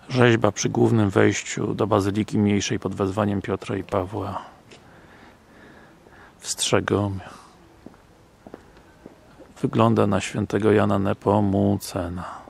Rzeźba przy głównym wejściu do Bazyliki Mniejszej pod wezwaniem Piotra i Pawła w Strzegomiu. Wygląda na świętego Jana Nepomucena.